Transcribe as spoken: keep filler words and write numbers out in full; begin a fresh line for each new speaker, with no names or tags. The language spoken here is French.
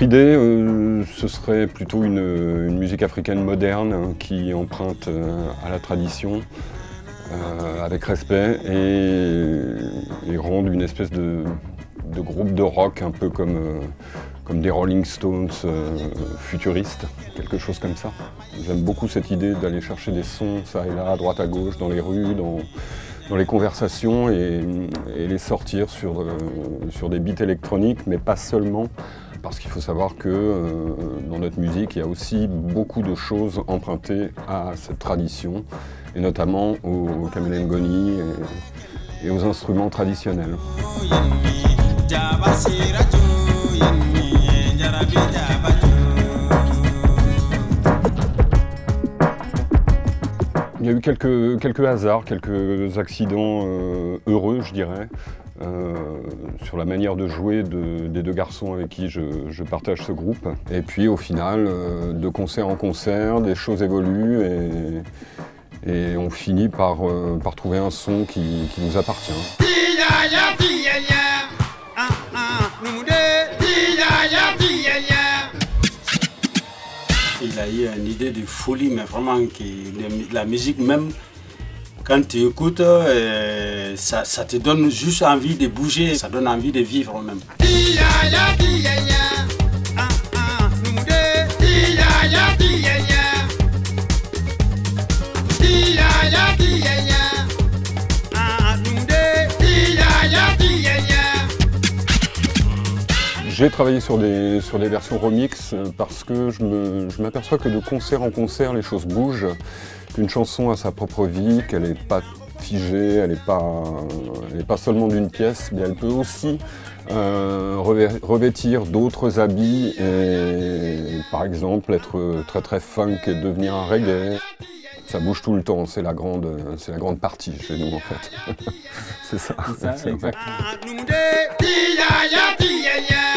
Notre idée, euh, ce serait plutôt une, une musique africaine moderne hein, qui emprunte euh, à la tradition euh, avec respect et, et rende une espèce de, de groupe de rock un peu comme, euh, comme des Rolling Stones euh, futuristes, quelque chose comme ça. J'aime beaucoup cette idée d'aller chercher des sons ça et là, à droite à gauche, dans les rues, dans, dans les conversations et, et les sortir sur, euh, sur des beats électroniques, mais pas seulement. Parce qu'il faut savoir que euh, dans notre musique, il y a aussi beaucoup de choses empruntées à cette tradition, et notamment au kamele-ngoni et, et aux instruments traditionnels. Il y a eu quelques, quelques hasards, quelques accidents euh, heureux, je dirais. Euh, sur la manière de jouer de, des deux garçons avec qui je, je partage ce groupe. Et puis au final, euh, de concert en concert, des choses évoluent et, et on finit par, euh, par trouver un son qui, qui nous appartient.
Il a eu une idée de folie, mais vraiment que la musique même, quand tu écoutes, euh, ça, ça te donne juste envie de bouger, ça donne envie de vivre même.
J'ai travaillé sur des, sur des versions remix parce que je m'aperçois que de concert en concert, les choses bougent. Qu'une chanson a sa propre vie, qu'elle n'est pas figée, elle n'est pas, elle est pas seulement d'une pièce, mais elle peut aussi euh, revêtir d'autres habits et par exemple être très très funk et devenir un reggae. Ça bouge tout le temps, c'est la grande, c'est la grande partie chez nous en fait. C'est ça.
C'est ça, exact.